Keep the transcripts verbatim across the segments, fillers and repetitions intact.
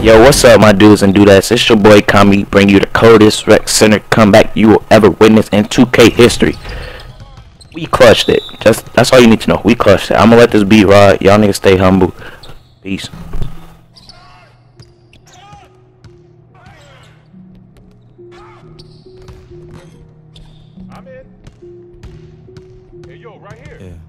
Yo, what's up, my dudes and dudettes? It's your boy Kami, bring you the coldest rec center comeback you will ever witness in two K history. We clutched it. Just that's all you need to know. We clutched it. I'm gonna let this beat ride. Y'all niggas stay humble. Peace. I'm in. Hey, yo, right here. Yeah.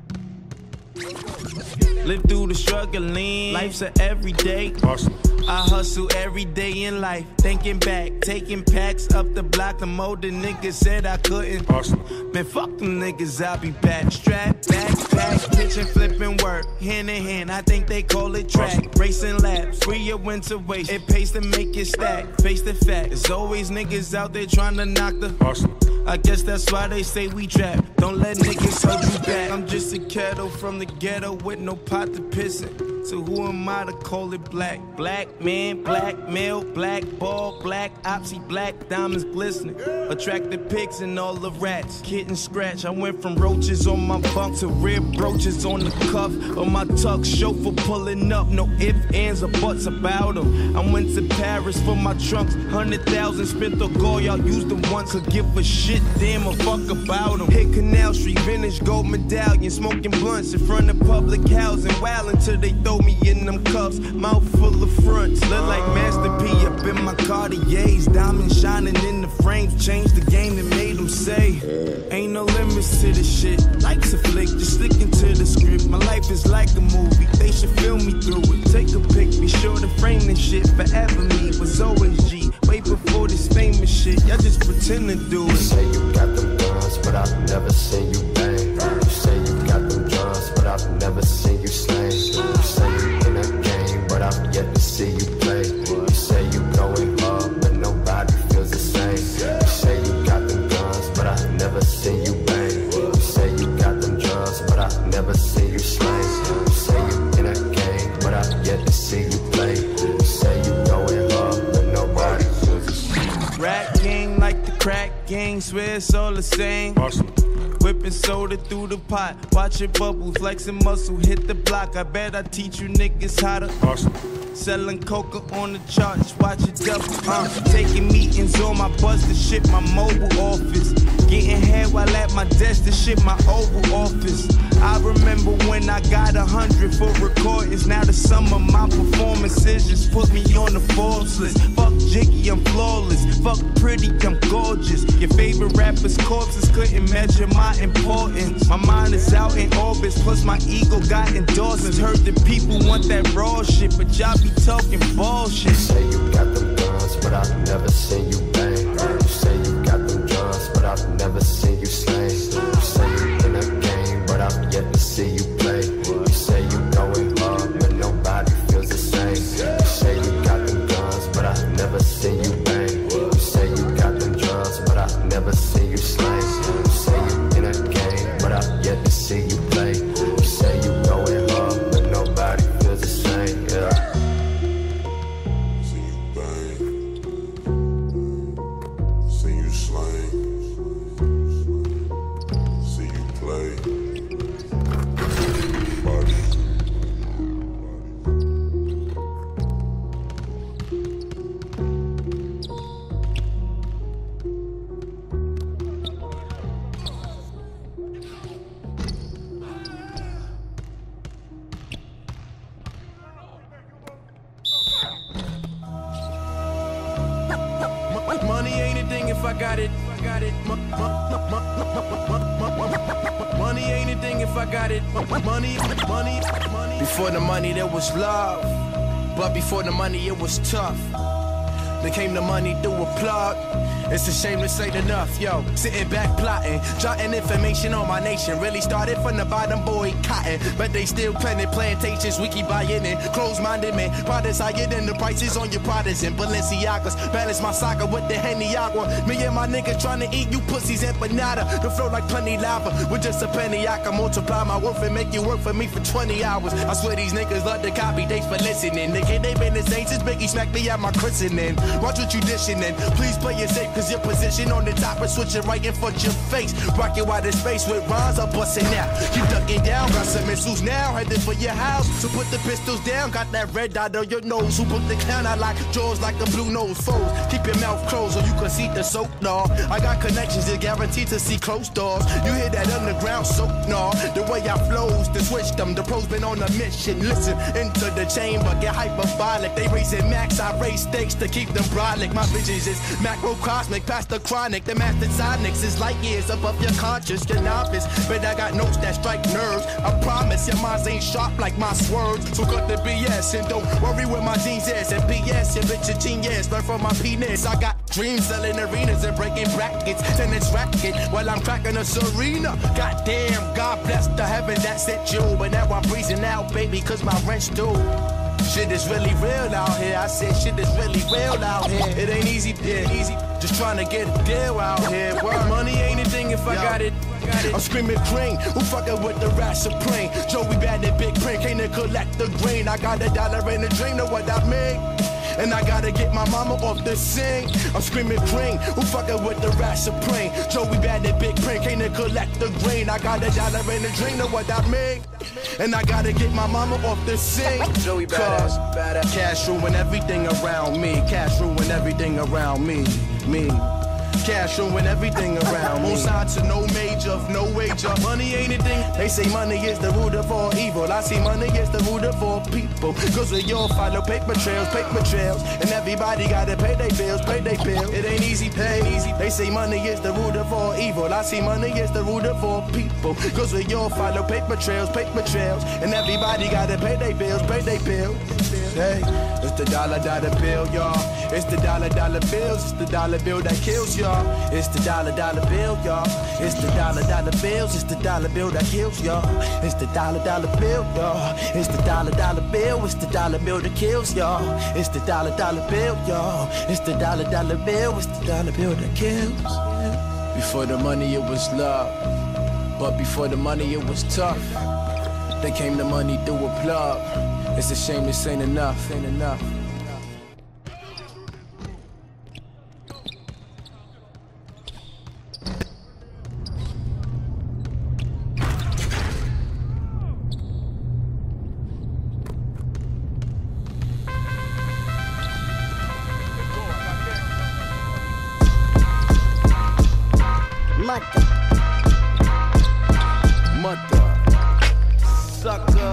Live through the struggling, life's a everyday. Awesome. I hustle every day in life, thinking back, taking packs up the block. The older niggas said I couldn't. Awesome. Man, fuck them niggas, I'll be back. Strap, backpack, kitchen flipping work, hand in hand, I think they call it track. Awesome. Racing laps, free your winter waste, it pays to make it stack. Face the fact, there's always niggas out there trying to knock the. Awesome. I guess that's why they say we trap. Don't let niggas hold you back. I'm just a kettle from the ghetto with no pot to piss in. So who am I to call it black? Black man, black male, black ball, black opsy, black diamonds glistening. Attracted pigs and all the rats. Kitten scratch. I went from roaches on my bunk to rib brooches on the cuff of my tux. Chauffeur pulling up, no ifs, ands, or buts about them. I went to Paris for my trunks. Hundred thousand spent the gold, y'all used them once. Could give a shit, damn a fuck about them. Hit Canal Street, vintage gold medallion, smoking blunts in front of public housing. Wild until they throw me in them cuffs, mouth full of fronts. Look like Master P up in my Cartiers. Diamonds shining in the frames, changed the game that made them say ain't no limits to this shit. Life's a flick, just sticking to the script. My life is like a movie, they should film me through it. Take a pic, be sure to frame this shit. Forever me was always G, way before this famous shit. Y'all just pretend to do it. You say you got them guns, but I've never seen you bang. You say you got them drugs, but I've never seen you slang. You say you in a game, but I've yet to see you play. You say you going hard, but nobody feels the same. You say you got them guns, but I've never seen you bang. You say you got them drugs, but I've never seen you slang. You say you in a game, but I've yet to see you play. You say you going hard, but nobody feels the same. Rap game like the crack gang, swear it's all the same. Awesome. Whipping soda through the pot, watch it bubble, flexing muscle, hit the block. I bet I teach you niggas how to. Awesome. Selling coca on the charts, watch it double. Uh, taking meetings on my bus to ship my mobile office. Getting head while at my desk to ship my Oval Office. I remember when I got a hundred for recordings. Now the sum of my performances just put me on the Forbes list. Fuck Jiggy, I'm flawless. Fuck pretty, I'm gorgeous. Your favorite rapper's corpses couldn't measure my importance. My mind is out in orbits, plus my ego got endorsements. Heard that people want that raw shit, but y'all be talking bullshit. You say you got them guns, but I've never seen you bang. You say you got them drugs, but I've never seen you slang. You say you in a game, but I've yet to see you play. You say you going hard, but nobody feels the same. You say you got them guns, but I've never seen you bang. You say you got them drugs, but I've never seen you slang. You say you in a game, but I've yet to see you play. You say you going hard, but nobody feels the same. Yeah. See you bang, see you slang, see you play, body. Money ain't a thing if I got it. I got it. Money ain't a thing if I got it. Money, money, money. Before the money there was love, but before the money it was tough. Then came the money through a plug. It's a shame this ain't enough, yo. Sitting back plotting, jotting information on my nation. Really started from the bottom, boy, cotton. But they still planting plantations, we keep buying in. Close-minded man, products higher than the prices on your products and Balenciagas. Balance my soccer with the Henny Agua. Me and my niggas trying to eat you pussies empanada. The flow like plenty lava, with just a penny I can multiply my worth and make you work for me for twenty hours. I swear these niggas love to copy, thanks for listening. Nigga, they been the same since Biggie smacked me at my christening. Watch what you dishing in, please play it safe. Cause your position on the top is switching right in front of your face. Rocking wide in space with rhymes, I'm busting out. You ducking down, got some missiles now, headed for your house. So put the pistols down, got that red dot on your nose. Who put the clown out like jaws like a blue nose foes? Keep your mouth closed so you can see the soap, nah. I got connections that guaranteed to see closed doors. You hear that underground soap, nah. The way I flows, to switch them, the pros been on a mission. Listen, into the chamber, get hyperbolic. They raising max, I raise stakes to keep them brolic. My visions is macrocosmic, past the chronic. The master sonics is light years above your conscious, your novice. But I got notes that strike nerves. I promise your minds ain't sharp like my swerves. So cut the B S and don't worry where my jeans is. And B S, your bitch a genius, learn from my penis. I got dreams selling arenas and breaking brackets. Tennis racket while I'm cracking a Serena. Goddamn, God bless the heaven that sent you. But now I'm breezing out, baby, cause my rent's due. Shit is really real out here. I said shit is really real out here. It ain't easy, it ain't easy. Just trying to get a deal out here. Word. Money ain't a thing if I got it. I'm screaming green, who fucking with the rat supreme? Joey bad and big print, can't collect the green. I got a dollar in a dream, know what I mean? And I gotta get my mama off the scene. I'm screaming green, who fucking with the rat supreme? Joey bad and big print, can't collect the green. I got a dollar in a dream, know what I mean? And I gotta get my mama off the scene. Joey badass, badass. Cash ruin everything around me. Cash ruin everything around me, me. Cash ruin everything around me. On side to no major, no wager. Money ain't a thing. They say money is the root of all evil. I see money is the root of all people. Cause we all follow paper trails, paper trails. And everybody gotta pay their bills, pay their bills. It ain't easy, pay easy. They say money is the root of all evil. I see money is the root of all people. Cause we all follow paper trails, paper trails. And everybody gotta pay their bills, pay their bills. Hey, it's the dollar dollar bill, y'all. It's the dollar dollar bills. It's the dollar bill that kills y'all. It's the dollar dollar bill, y'all. It's the dollar dollar bills. It's the dollar bill that kills y'all. It's the dollar dollar bill, y'all. It's the dollar dollar bill. It's the dollar bill that kills y'all. It's the dollar dollar bill, y'all. It's the dollar dollar bill. It's the dollar bill that kills. Before the money, it was love. But before the money, it was tough. Then came the money through a plug. It's a shame this ain't enough, ain't enough. Mother. Mother. Sucker.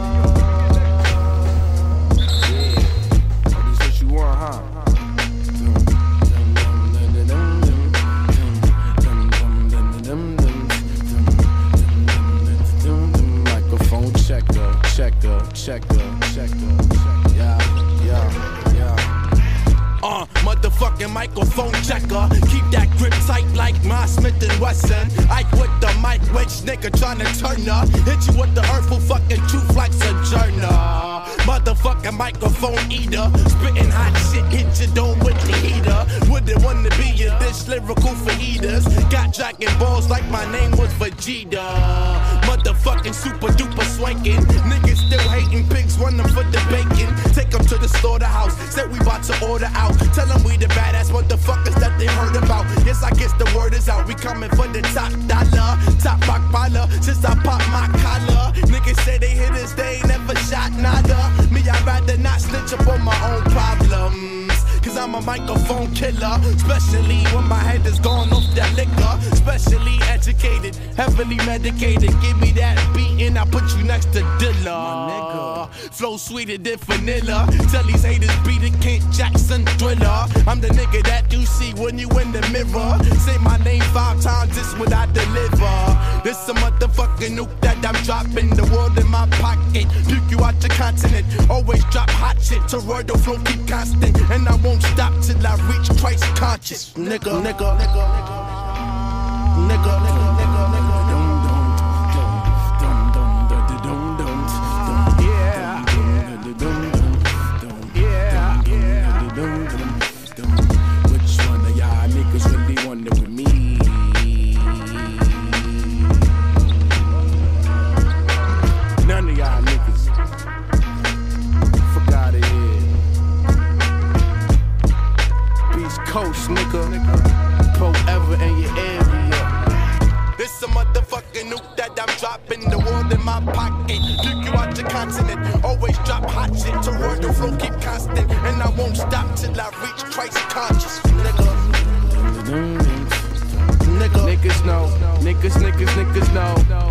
Checker, checker, checker, yeah, yeah, yeah. Uh, motherfucking microphone checker. Keep that grip tight like my Smith and Wesson. Ike with the mic, which nigga tryna turn up. Hit you with the hurtful fucking truth like Sojourner. Motherfucking microphone eater. Spitting hot shit, hit your dome with the heater. Wouldn't wanna be in this lyrical for eaters. Got Dragon Balls like my name was Vegeta. Motherfucking super duper swanking. Niggas still hating, pigs running for the bacon. Take them to the slaughterhouse, said we about to order out. Tell them we the badass motherfuckers that they heard about. Yes, I guess the word is out, we coming for the top dollar. Top rock baller, since I pop my collar. Niggas say they hit us, they ain't never shot nada. Me, I'd rather not snitch up on my own problems. Cause I'm a microphone killer. Especially when my head is gone off that liquor. Especially educated, heavily medicated. Give me that beat and I put you next to Dilla. Flow sweeter than vanilla. Tell these haters beat it, Kent Jackson Thriller. I'm the nigga that you see when you in the mirror. Say my name five times, this what I deliver. This a motherfucking nuke that I'm dropping. The world in my pocket, puke you out your continent. Always drop hot shit, Toroidal flow keep constant. And I won't stop till I reach Christ conscious. Nigga, nigga, nigga, nigga, nigga, nigga, nigga, nigga. Which one of y'all niggas really wonder with me? None of y'all niggas. Fuck outta here. East Coast, nigga. I'm dropping the world in my pocket. Took you out your continent. Always drop hot shit. Toroidal flow keep constant. And I won't stop till I reach Christ conscious. Nigga. Nigga. Niggas know. Niggas, niggas, niggas know.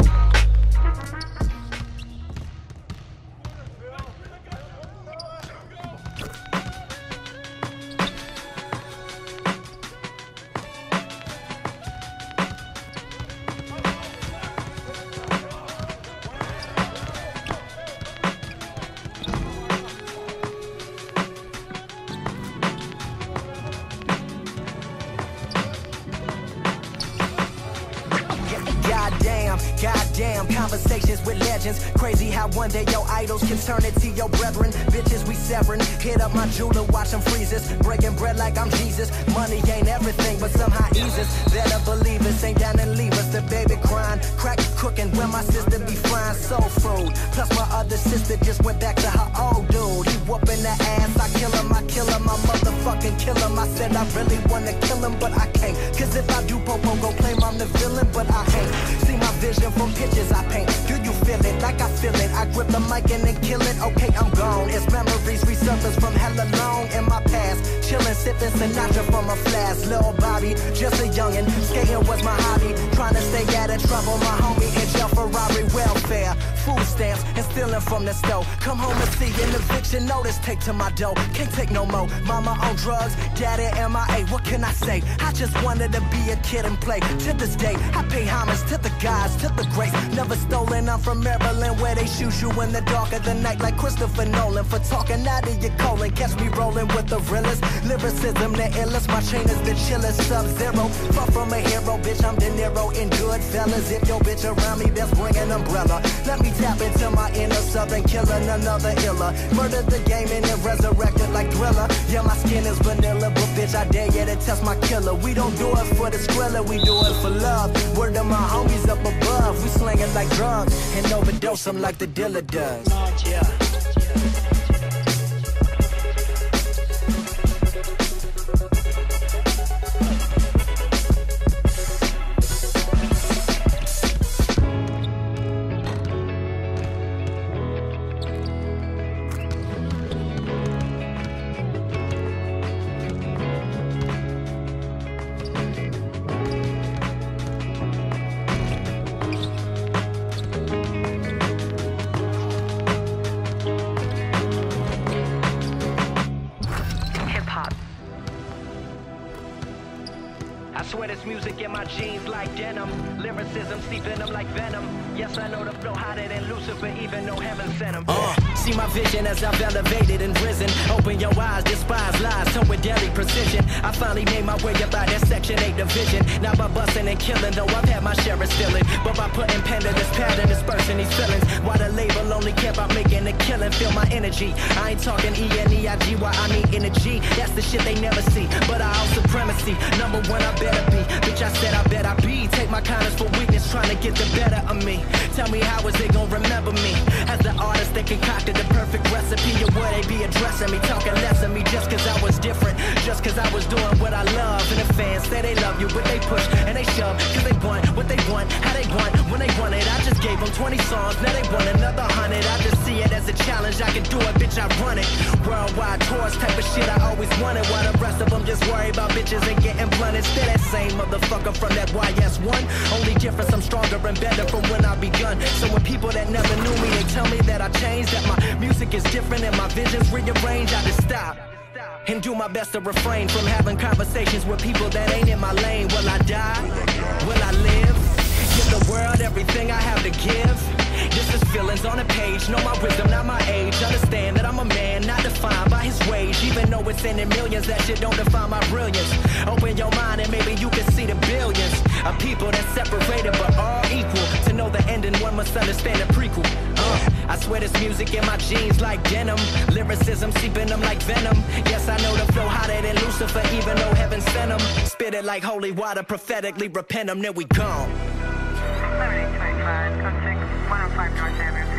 Goddamn, conversations with legends. Crazy how one day your idols can turn into your brethren. Bitches, we severing. Hit up my jeweler, watch them freezes. Breaking bread like I'm Jesus. Money ain't everything, but somehow eases. Better believe us, ain't down and leave us. The baby crying, crack cooking when my sister be frying soul food. Plus my other sister just went back to her old dude. He whooping the ass, I kill him, I kill him, I motherfucking kill him. I said I really wanna kill him, but I can't. Cause if I do, Popo gon' claim I'm the villain, but I ain't. See my vision from pictures I paint. Do you feel it like I feel it? I grip the mic and then kill it. Okay, I'm gone. It's memories resurface from hella long in my past. Chillin', sippin' Sinatra from a flask. Lil' Bobby, just a youngin'. Skating was my hobby. Trying to stay out of trouble. My homie in jail for robbery, welfare, food stamps, and stealing from the stove. Come home and see an eviction notice. Take to my dough. Can't take no more. Mama on drugs, daddy M I A. What can I say? I just wanted to be a kid and play. To this day, I pay homage to the gods, to the grace. Never stolen, I'm from Maryland, where they shoot you in the dark of the night like Christopher Nolan. For talking out of your colon, catch me rolling with the realest. Lyricism, the illest, my chain is the chillest. Sub-zero, far from a hero, bitch, I'm De Niro in Goodfellas. If your bitch around me, best bring an umbrella. Let me tap into my inner southern killer, another iller. Murder the game and then resurrected like Thriller. Yeah, my skin is vanilla, but bitch, I dare you to test my killer. We don't do it for the skrilla, we do it for love. Word to my homies up above, we slang it like drugs and overdose them like the dealer does. Yeah. I swear this music in my jeans like denim. Lyricism seeping them like venom. Yes, I know the flow hotter than Lucifer, even though heaven sent him. Uh, see my vision as I've elevated and risen. Open your eyes, despise lies, tone with deadly precision. I finally made my way up out that section eight division. Not by busting and killing, though I've had my share of stealing. But by putting pen to this pattern, dispersing these feelings. Why the label only care about making a killing, feel my energy. I ain't talking E N E I G, why I mean energy. That's the shit they never see, but I own supremacy. Number one, I better be. Bitch, I said I bet I be. Take my kindness for weakness, trying to get the better of me. Tell me how is they gonna remember me? As the artist that concocted the perfect recipe, or would they be addressing me, talking less of me just cause I was different, just cause I was doing what I love. And the fans say they love you, but they push and they shove, cause they want what they want, how they want, when they want it. I just gave them twenty songs, now they want another hundred. I just see it as a challenge, I can do it, bitch, I run it. Worldwide tours, type of shit I always wanted, while the rest of them just worry about bitches and getting blunted. Still that same motherfucker from that Y S one. Only difference, I'm stronger and better from when I begun. So when people that never knew me, they tell me that I changed, that my music is different and my vision's rearranged, I just stop and do my best to refrain from having conversations with people that ain't in my lane. Will I die? Will I live? Give the world everything I have to give. This is feelings on a page, know my wisdom, not my age. Understand that I'm a man, not defined by his wage. Even though it's in the millions, that shit don't define my brilliance. Open your mind and maybe you can see the billions of people that separated but all equal. To know the ending, one must understand the prequel. uh, I swear this music in my jeans like denim. Lyricism seeping them like venom. Yes, I know the flow hotter than Lucifer, even though heaven sent him. Spit it like holy water, prophetically repent them, then we gone. seven eight two eight five, code six, one oh five North Avenue.